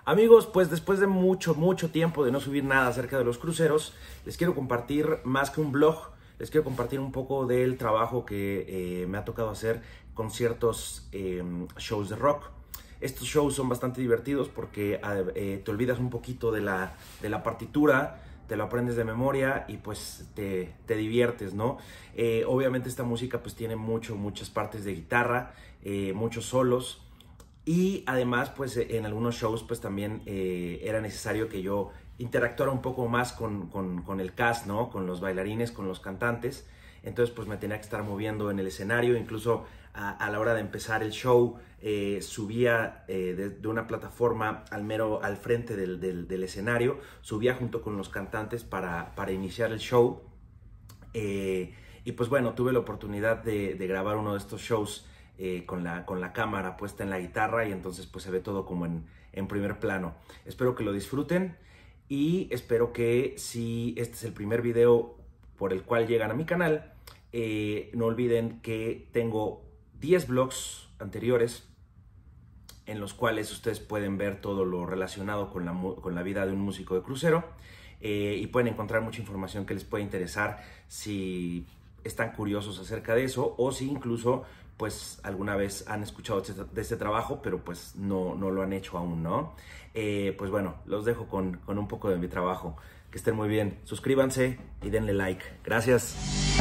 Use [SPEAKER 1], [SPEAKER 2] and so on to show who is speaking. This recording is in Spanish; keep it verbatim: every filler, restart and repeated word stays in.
[SPEAKER 1] Amigos, pues después de mucho, mucho tiempo de no subir nada acerca de los cruceros, les quiero compartir más que un blog, les quiero compartir un poco del trabajo que eh, me ha tocado hacer con ciertos eh, shows de rock. Estos shows son bastante divertidos porque eh, te olvidas un poquito de la, de la partitura, te lo aprendes de memoria y pues te, te diviertes, ¿no? Eh, obviamente esta música pues tiene mucho, muchas partes de guitarra, eh, muchos solos. Y además, pues en algunos shows pues también eh, era necesario que yo interactuara un poco más con, con, con el cast, ¿no? Con los bailarines, con los cantantes. Entonces pues me tenía que estar moviendo en el escenario, incluso a, a la hora de empezar el show eh, subía eh, de, de una plataforma al mero al frente del, del, del escenario, subía junto con los cantantes para, para iniciar el show. Eh, y pues bueno, tuve la oportunidad de, de grabar uno de estos shows Eh, con, la, con la cámara puesta en la guitarra y entonces pues se ve todo como en, en primer plano. Espero que lo disfruten y espero que si este es el primer video por el cual llegan a mi canal, eh, no olviden que tengo diez vlogs anteriores en los cuales ustedes pueden ver todo lo relacionado con la, con la vida de un músico de crucero eh, y pueden encontrar mucha información que les puede interesar si están curiosos acerca de eso o si incluso pues alguna vez han escuchado de este trabajo, pero pues no, no lo han hecho aún, ¿no? Eh, pues bueno, los dejo con, con un poco de mi trabajo. Que estén muy bien. Suscríbanse y denle like. Gracias.